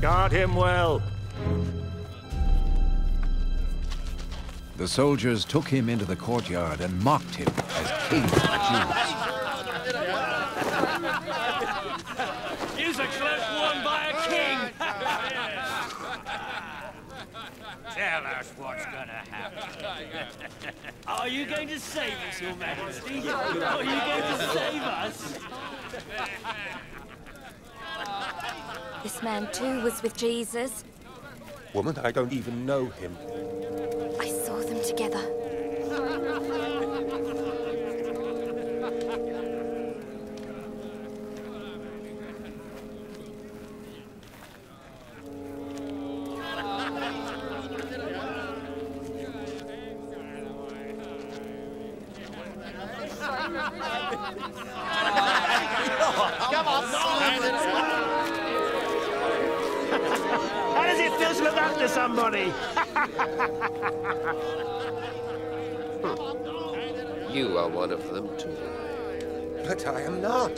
Guard him well. The soldiers took him into the courtyard and mocked him as king of the Jews. He's a cloak worn by a king! Tell us what's gonna happen. Are you going to save us, Your Majesty? Are you going to save us? This man too was with Jesus. Woman, I don't even know him. I saw them together. Come on! How does it feel to look after somebody? You are one of them, too. But I am not.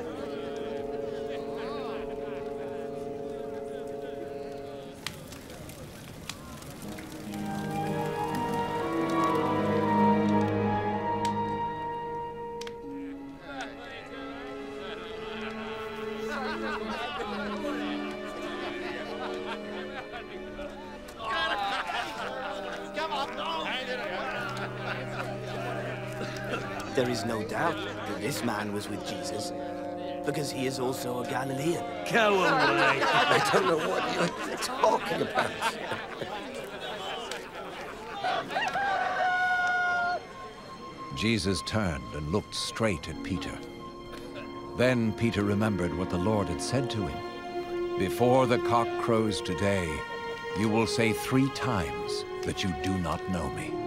There is no doubt that this man was with Jesus, because he is also a Galilean. Go away! I don't know what you're talking about. Jesus turned and looked straight at Peter. Then Peter remembered what the Lord had said to him. Before the cock crows today, you will say 3 times that you do not know me.